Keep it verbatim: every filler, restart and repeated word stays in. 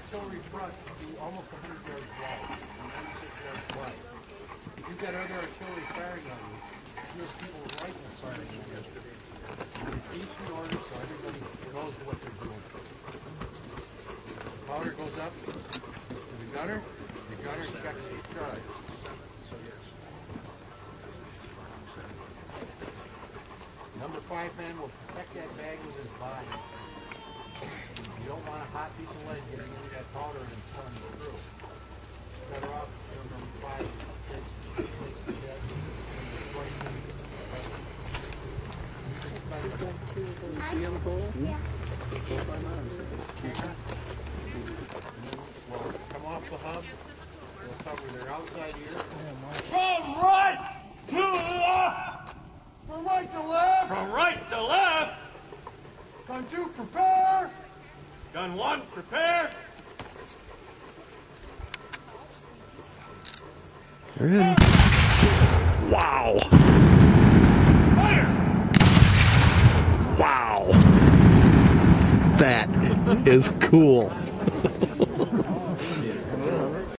artillery front be almost one hundred yards wide, ninety-six yards wide. If you've got other artillery firing on you, you have people rifle firing on you. Each in order so everybody knows what they're doing. Powder goes up to the gunner, the gunner checks the charge. Number five man will protect that bag with his body. You don't want a hot piece of lead getting into that powder and pulling it through. Better off, you know, number five takes takes the dead. See on the pole? Yeah. Well, come off the hub. They'll cover their outside ear. From right to left! From right to left! From right to left! Gun two, prepare! Gun one, prepare! They're in. Wow! Fire! Wow! That is cool.